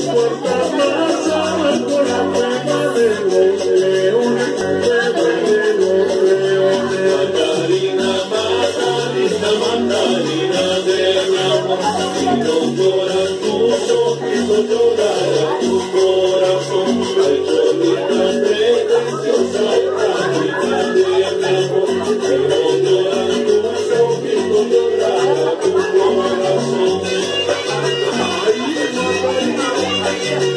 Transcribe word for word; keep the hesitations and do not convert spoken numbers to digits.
puerta pasaba por la cueva de los leones, cueva de los leones. Macarena, Macarena, Macarena de mi amor, si no lloras tus ojos, hizo llorar a tu corazón. Ay, Cholita pretenciosa, Macarena de mi amor, si no lloras tus ojos, hizo llorar a tu corazón. Ay,